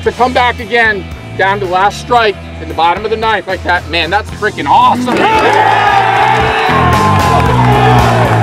to come back again down to the last strike in the bottom of the ninth like that, man, that's freaking awesome.